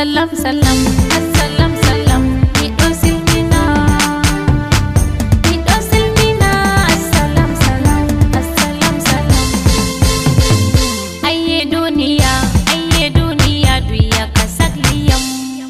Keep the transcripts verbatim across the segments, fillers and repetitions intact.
Assalam salam, assalam salam. Miɗo silmina, miɗo silmina. Assalam salam, assalam salam. Ayye duniya, ayye duniya, duya ka sagliyam.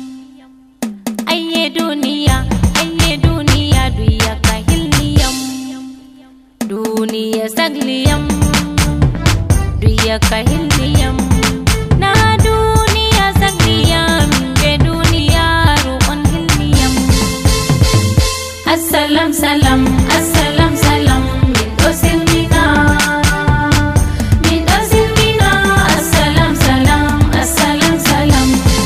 Ayye duniya, ayye duniya, duya ka hilniyam. Duniya sagliyam, duya ka hilniyam. Na duniya sagliyam, be duniya ru'on hilniyam. Assalam salam, assalam salam. Miɗo silmina, miɗo silmina. Assalam salam, assalam salam.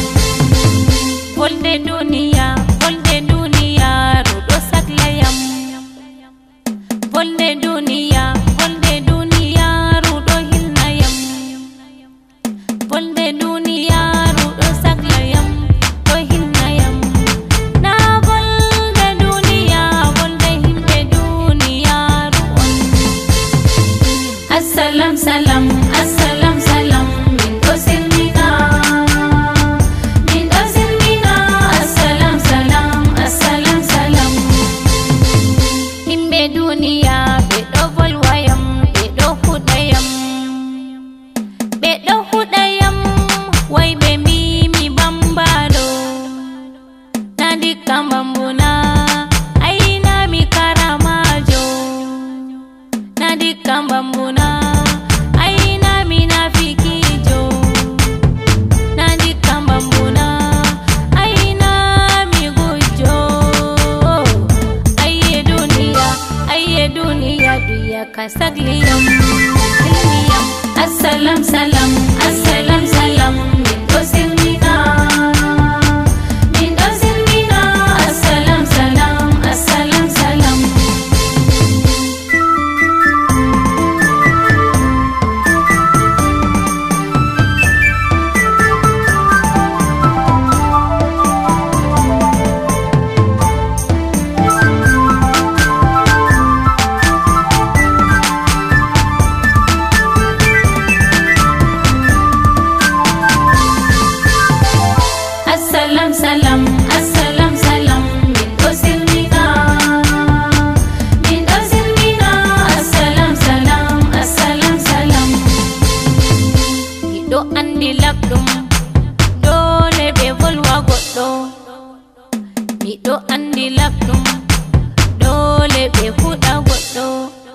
Volde duniya, volde duniya, ruɗo saglayam. Volde duniya, volde duniya, ruɗo hilnayam. Volde duniya, ruɗo saglayam, ɗo hilnayam. Na volde duniya, volde himɓe duniyaru on. Assalam salam, assalam salam. Miɗo silmina, miɗo silmina. Assalam salam, assalam salam. Himɓe duniya ɓe ɗo volwayam, ɓe ɗo huɗayam, ɓe ɗo huɗayam. Wai ɓe mbimi bambaɗo, na dikka bambuna. Aina mi karamajo, na dikka bambuna. Aina mi nafikijo, na dikka bambuna. Aina mi gujjo. Ayye duniya, ayye duniya, duya ka sagliyam, hilniyam. Assalam salam, assalam salam. Miɗo silmina, miɗo silmina. Assalam salam, assalam salam. Assalam salam, assalam salam. Miɗo silmina, miɗo silmina. Assalam salam, assalam salam. Miɗo andi laɓɗum, dole ɓe volwa goɗɗo. Miɗo andi laɓɗum, dole ɓe huɗa goɗɗo.